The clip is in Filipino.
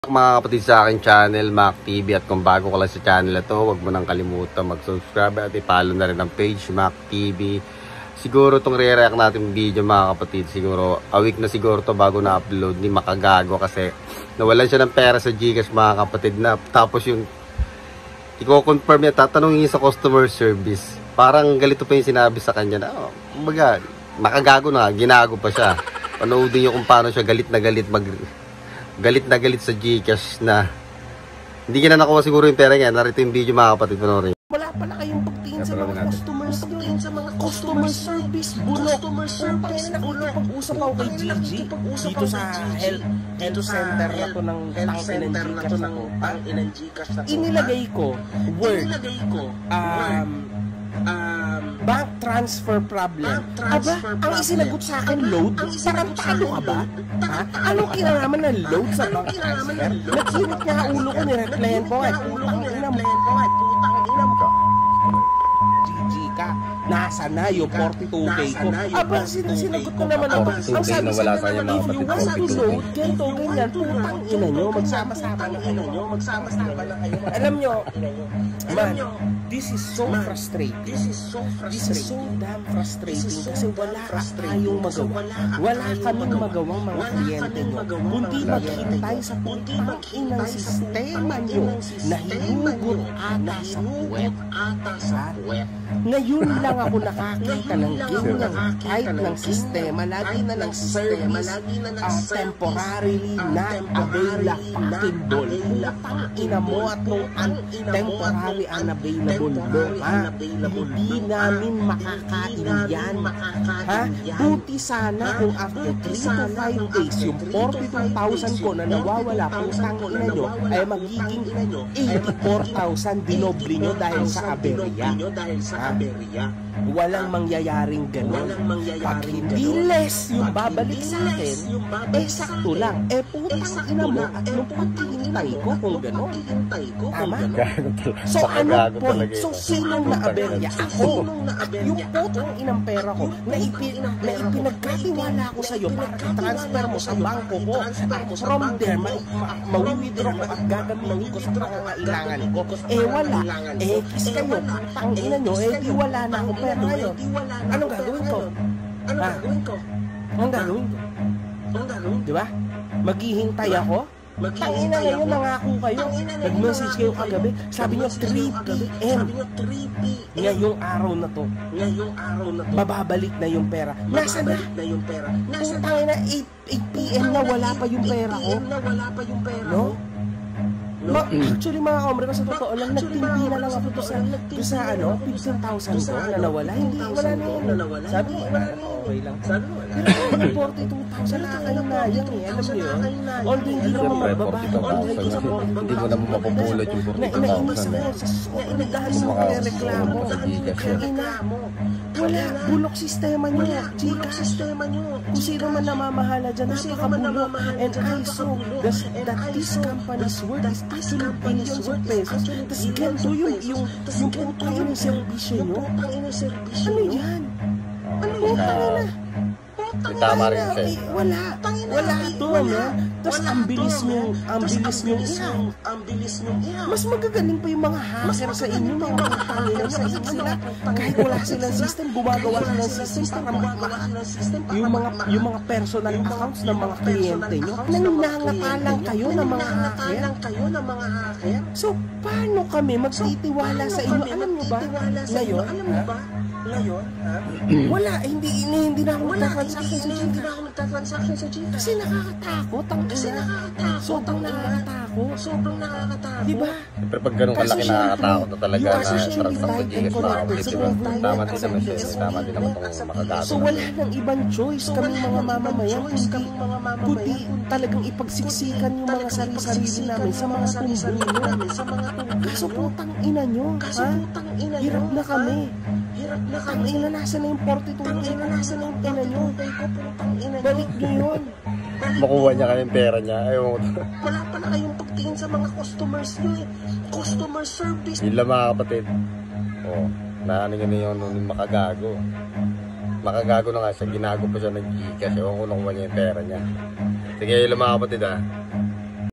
Mga kapatid sa aking channel, Mac TV, at kung bago ka lang sa channel na to, huwag mo nang kalimutan mag-subscribe at i-follow na rin ang page Mac TV. Siguro itong re-react natin video mga kapatid, siguro a week na siguro to bago na-upload ni Makagago kasi nawalan siya ng pera sa Gcash mga kapatid, na tapos yung i-confirm niya, tatanungin sa customer service, parang galito pa yung sinabi sa kanya na kumbaga, Makagago na, ginago pa siya. Panoodin niyo kung paano siya galit na galit sa Gcash na hindi niya na nakuha siguro yung pera niya. Narito yung video mga kapatid, panoorin. Wala pala kayong pagtingin sa mga customers nyo, sa mga customer service, customer service, pag-usap ako kay Gigi dito sa health center na to ng tangin ng Gcash na to. Inilagay ko word bank transfer problem. Aba, ang isinagot sa akin load? Tarantado ka ba? Ha? Anong kinalaman ng load sa bank transfer? Nagkirit niya ulo ko, nireplyan ko ay putang inam ka. Gigi ka, nasa na yung 42k ko. Aba, sinagot ko naman ako. Ang sabi sa naman, if you want to load, ganito, ganyan, putang ina nyo, magsama-sama na kayo. Alam nyo, man, this is so frustrating. This is so damn frustrating kasi wala tayong magawa. Wala kaming magawang mga kliyente nyo. Kundi maghintay sa putang inang sistema nyo na hinugot ata sa puwet. Ngayon lang ako nakakita ng ganyan kahit ng sistema. Lagi na ng service temporarily not available. Putang ina mo at nung temporary unavailable hindi namin makakain yan. Ha? Buti sana kung after 3 to 5 days yung 42,000 ko na nawawala putang ina nyo ay magiging 84,000 dinoble nyo dahil sa aberya. Walang mangyayaring gano'n. Pag hindi less yung babalik sa akin, sakto lang. Putang ina mo at nung paghihintay ko kung gano'n. Tama? So ano point? So sinong naaberya? Ako. At yung putang inang pera ko na ipinagkatiwala ko sa'yo para transfer mo sa bangko ko. At from there, mawithdraw ko at gagamitin ko sa pangangailangan ko. Wala. Kiss kayo. Putang ina nyo. Di wala na akong pera ngayon. Anong gagawin ko? Anong gagawin ko? Diba? Maghihintay ako? Tangina ngayon, nangako kayo. Nag-message kayo kagabi. Sabi nyo 3 PM. Ngayong araw na to. Bababalik na yung pera. Nasaan na? Tangina 8 PM na wala pa yung pera ko. No? Actually mga kamre, sa totoo lang, nagtimpi na lang ako to sa 15,000 ko na nawala. Hindi, wala na yun. Sabi mo, okay lang. Pero 42,000 nakakahinayang alam niyo yun? Although hindi naman magbabago ko sa 42,000. Hindi mo naman mapupulot yung 42,000. Nainis mo sa nagdahil mo reklamo. Wala, bulok sistema nyo. Kung sino man namamahala dyan, napakabulok. And I saw that this company's worth is actually billions of pesos. Tapos ganito yung putang ina servisyo nyo. Ano yan? Putang ina. Tama rin siya. Wala to, man. Tapos ang bilis nyo mas magagaling pa yung mga hacker sa inyo, mga pangina sila. Kahit wala silang system, gumagawa silang system para yung mga personal accounts ng mga kliyente nyo. Nanginangatalang kayo ng mga hacker. So, paano kami magtitiwala sa inyo? Alam nyo ba? Ngayon, wala, hindi na ako magta-transaction sa Gcash. Kasi nakakatakot. Sobrang nakakatakot. Diba? Siyempre pag ganun kalaki nakakatakot na talaga na transaction sa Gcash mga kapatid, diba? Tama din naman siya. Tama din naman itong Makagago. So wala nang ibang choice kaming mga mamamayan kundi talagang ipagsiksikan yung mga sarili namin sa mga tumbong nyo. Kaso putang ina nyo, ha? Hirap na kami. Ang ina, nasa na yung 42, nasa na yung pera nyo. Balik nyo yun. Makuha niya kayong pera niya. Wala pala kayong pagtingin sa mga customers nyo eh. Customer service. Yun lang mga kapatid. Naanin nga na yung Makagago. Makagago na nga siya. Ginago pa siya ng Gcash. Ewan ko nakuha niya yung pera niya. Sige, yun lang mga kapatid ha.